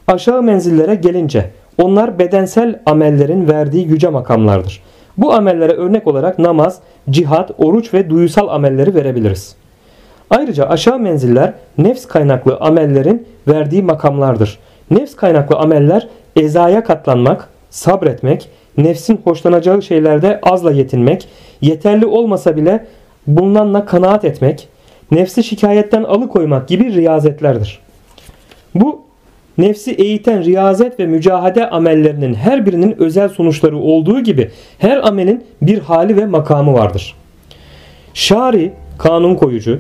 Aşağı menzillere gelince onlar bedensel amellerin verdiği yüce makamlardır. Bu amellere örnek olarak namaz, cihat, oruç ve duyusal amelleri verebiliriz. Ayrıca aşağı menziller nefs kaynaklı amellerin verdiği makamlardır. Nefs kaynaklı ameller ezaya katlanmak, sabretmek, nefsin hoşlanacağı şeylerde azla yetinmek, yeterli olmasa bile bulunanla kanaat etmek, nefsi şikayetten alıkoymak gibi riyazetlerdir. Bu nefsi eğiten riyazet ve mücahede amellerinin her birinin özel sonuçları olduğu gibi her amelin bir hali ve makamı vardır. Şari, kanun koyucu,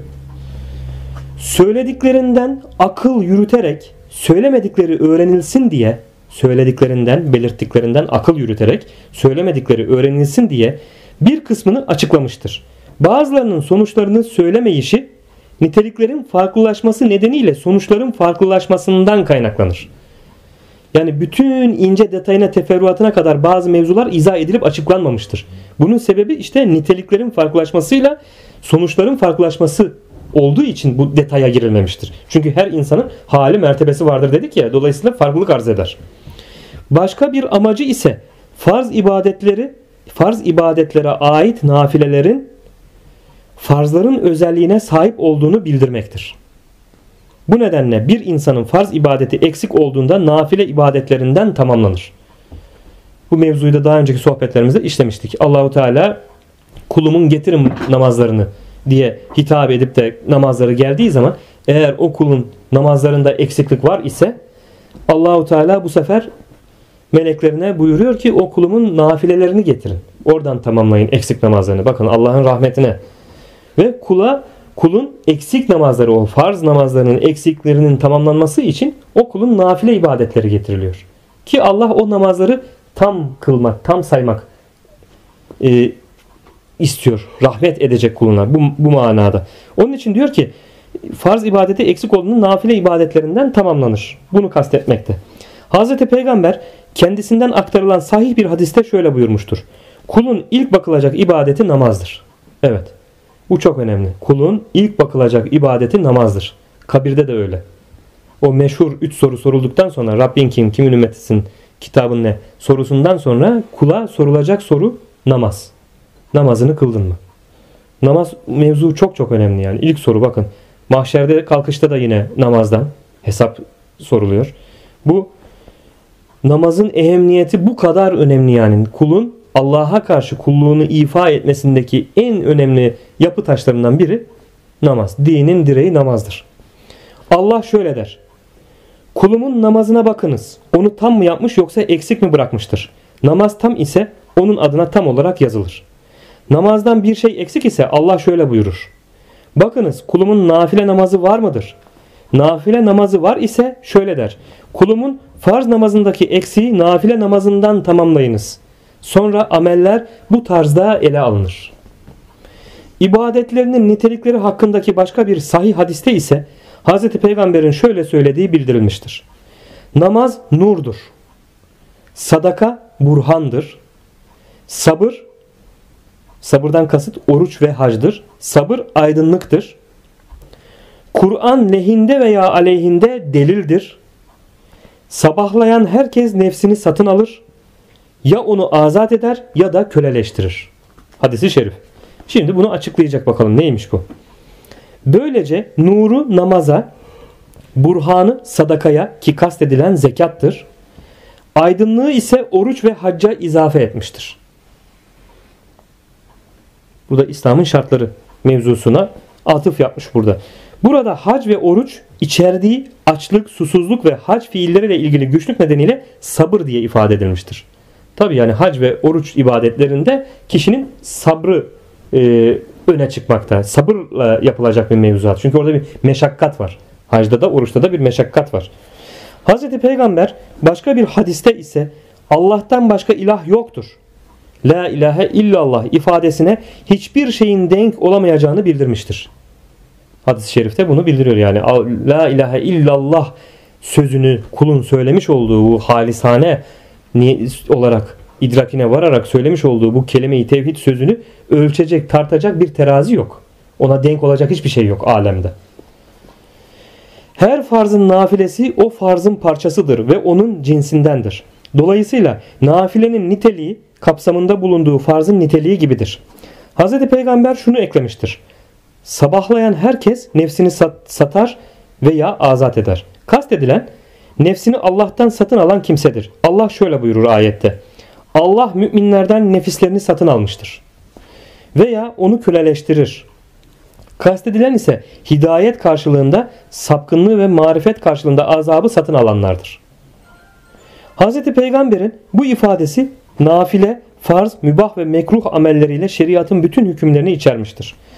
söylediklerinden akıl yürüterek söylemedikleri öğrenilsin diye, söylediklerinden, belirttiklerinden akıl yürüterek söylemedikleri öğrenilsin diye bir kısmını açıklamıştır. Bazılarının sonuçlarını söylemeyişi niteliklerin farklılaşması nedeniyle sonuçların farklılaşmasından kaynaklanır. Yani bütün ince detayına, teferruatına kadar bazı mevzular izah edilip açıklanmamıştır. Bunun sebebi işte niteliklerin farklılaşmasıyla sonuçların farklılaşması olduğu için bu detaya girilmemiştir. Çünkü her insanın hali mertebesi vardır dedik ya, dolayısıyla farklılık arz eder. Başka bir amacı ise farz ibadetlere ait nafilelerin farzların özelliğine sahip olduğunu bildirmektir. Bu nedenle bir insanın farz ibadeti eksik olduğunda nafile ibadetlerinden tamamlanır. Bu mevzuyu da daha önceki sohbetlerimizde işlemiştik. Allahu Teala kulumun getirin namazlarını diye hitap edip de namazları geldiği zaman eğer o kulun namazlarında eksiklik var ise Allahu Teala bu sefer meleklerine buyuruyor ki o kulumun nafilelerini getirin. Oradan tamamlayın eksik namazlarını. Bakın Allah'ın rahmetine. Ve kulun eksik namazları, o farz namazlarının eksiklerinin tamamlanması için o kulun nafile ibadetleri getiriliyor. Ki Allah o namazları tam kılmak, tam saymak istiyor. Rahmet edecek kuluna bu manada. Onun için diyor ki farz ibadeti eksik olduğunda nafile ibadetlerinden tamamlanır. Bunu kastetmekte. Hazreti Peygamber kendisinden aktarılan sahih bir hadiste şöyle buyurmuştur. Kulun ilk bakılacak ibadeti namazdır. Evet. Bu çok önemli. Kulun ilk bakılacak ibadeti namazdır. Kabirde de öyle. O meşhur 3 soru sorulduktan sonra Rabbin kim, kimin ümmetisin, kitabın ne sorusundan sonra kula sorulacak soru namaz. Namazını kıldın mı? Namaz mevzu çok çok önemli yani. İlk soru bakın. Mahşerde kalkışta da yine namazdan hesap soruluyor. Bu namazın ehemmiyeti bu kadar önemli yani. Kulun Allah'a karşı kulluğunu ifa etmesindeki en önemli yapı taşlarından biri namaz. Dinin direği namazdır. Allah şöyle der. Kulumun namazına bakınız. Onu tam mı yapmış yoksa eksik mi bırakmıştır? Namaz tam ise onun adına tam olarak yazılır. Namazdan bir şey eksik ise Allah şöyle buyurur. Bakınız kulumun nafile namazı var mıdır? Nafile namazı var ise şöyle der. Kulumun farz namazındaki eksiği nafile namazından tamamlayınız. Sonra ameller bu tarzda ele alınır. İbadetlerinin nitelikleri hakkındaki başka bir sahih hadiste ise Hz. Peygamber'in şöyle söylediği bildirilmiştir. Namaz nurdur. Sadaka burhandır. Sabırdan kasıt oruç ve hacdır. Sabır aydınlıktır. Kur'an lehinde veya aleyhinde delildir. Sabahlayan herkes nefsini satın alır. Ya onu azat eder ya da köleleştirir. Hadis-i şerif. Şimdi bunu açıklayacak bakalım neymiş bu. Böylece nuru namaza, burhanı sadakaya ki kastedilen zekattır. Aydınlığı ise oruç ve hacca izafe etmiştir. Bu da İslam'ın şartları mevzusuna atıf yapmış burada. Burada hac ve oruç içerdiği açlık, susuzluk ve hac fiilleriyle ilgili güçlük nedeniyle sabır diye ifade edilmiştir. Tabi yani hac ve oruç ibadetlerinde kişinin sabrı öne çıkmakta. Sabırla yapılacak bir mevzuat. Çünkü orada bir meşakkat var. Hacda da oruçta da bir meşakkat var. Hazreti Peygamber başka bir hadiste ise Allah'tan başka ilah yoktur. La ilahe illallah ifadesine hiçbir şeyin denk olamayacağını bildirmiştir. Hadis-i şerifte bunu bildiriyor yani. La ilahe illallah sözünü kulun söylemiş olduğu bu halisane olarak idrakine vararak söylemiş olduğu bu kelime-i tevhid sözünü ölçecek, tartacak bir terazi yok. Ona denk olacak hiçbir şey yok alemde. Her farzın nafilesi o farzın parçasıdır ve onun cinsindendir. Dolayısıyla nafilenin niteliği kapsamında bulunduğu farzın niteliği gibidir. Hz. Peygamber şunu eklemiştir. Sabahlayan herkes nefsini satar veya azat eder. Kastedilen nefsini Allah'tan satın alan kimsedir. Allah şöyle buyurur ayette. Allah müminlerden nefislerini satın almıştır. Veya onu köleleştirir. Kastedilen ise hidayet karşılığında sapkınlığı ve marifet karşılığında azabı satın alanlardır. Hz. Peygamber'in bu ifadesi nafile, farz, mübah ve mekruh amelleriyle şeriatın bütün hükümlerini içermiştir.